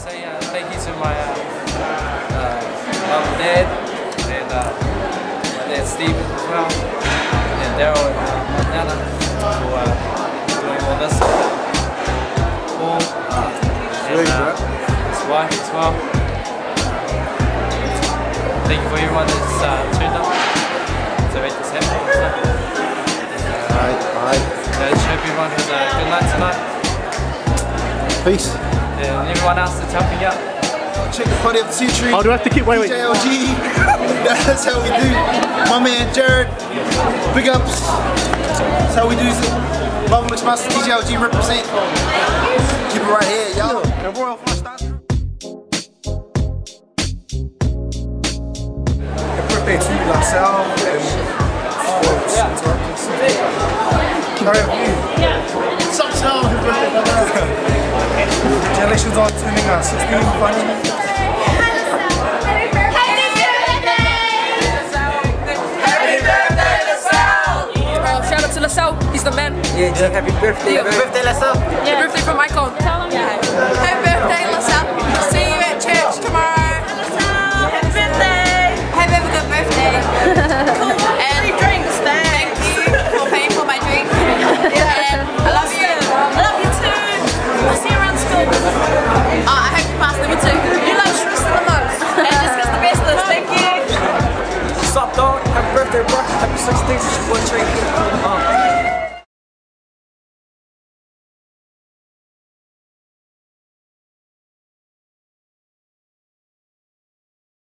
say thank you to my mum and dad, and my dad Stephen as well, and Daryl and Nana for doing all this. Paul and his wife as well. Thank you for everyone that's tuned up to make this happen. I just hope everyone has a good night tonight. Peace. And everyone else that's helping out. Check the party of the century. Oh, do I have to keep wait? DJLG. That's how we do. My man Jared. Big ups. That's how we do it. Love Mix Master DJLG represent. Keep it right here, y'all. The Royal Flush Happy birthday to Laselle and Congratulations on turning 16 finally. Shout out to Laselle, he's the man. Yeah, happy birthday. Happy birthday, Laselle. Yeah. Happy birthday from Michael. Tell him. Yeah. Happy birthday, Laselle. See you at church tomorrow. Laselle, happy birthday. Have a good birthday. And free drinks, thank you for paying for my drink. And I love you. I love you too. I'll see you around school. I hope you pass number 2. You love Tristan the most. And this is the bestest. Thank you. What's up, dog? Happy birthday, bro. Happy 16th. One drink.